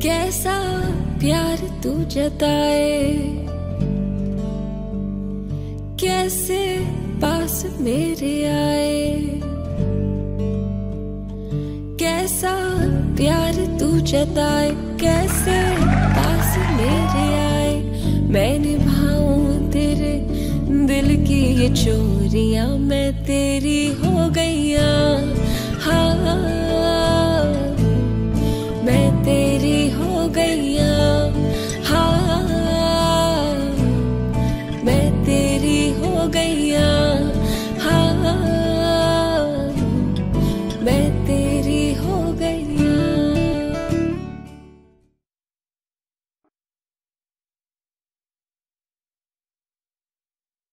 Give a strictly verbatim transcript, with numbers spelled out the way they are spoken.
कैसा प्यार तू जताए, कैसे पास मेरे आए। कैसा प्यार तू जताए, कैसे पास मेरे आए। मैं निभाऊं तेरे दिल की ये चोरियां, मैं तेरी हो गईया। हाँ